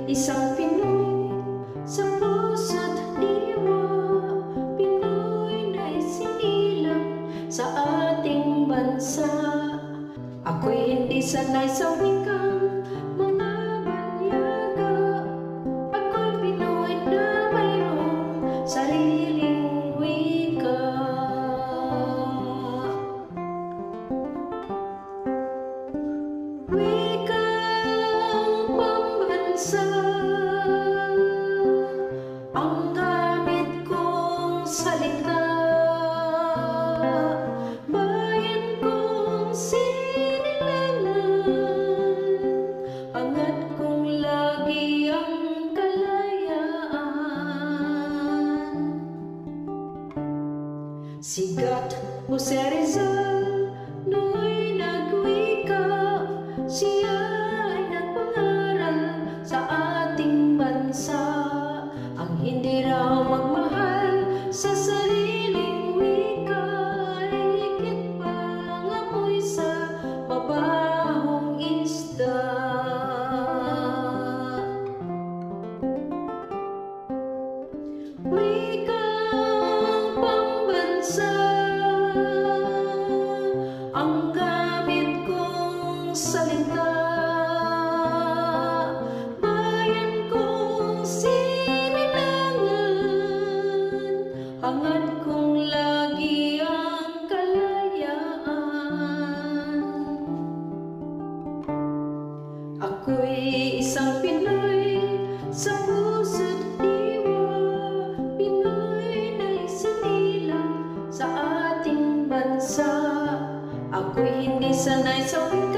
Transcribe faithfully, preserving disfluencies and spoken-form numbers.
Isang Pinoy sa puso't diwa, Pinoy na isinilang sa ating bansa. Ako'y hindi sanay sa wikang mga banyaga. Ako'y Pinoy na mayroong sariling wika. Wikang pambansa ang gamit kong salita. Bayan kong sinilangan, angat kong lagi ang kalayaan. Sigat Jose Rizal, no'y nagwika. Siya ay nagpangaral sa ating bansa. Ang hindi raw magmahal sa sariling wika ay higit pang amoy sa mabahong isda. Wikang pambansa ang gamit kong salita. Bayan kong sinilangan, hangad kong lagi ang kalayaan. Ako'y isang Pinoy sa puso't diwa, Pinoy na isinilang sa ating bansa. Ako'y hindi sanay sa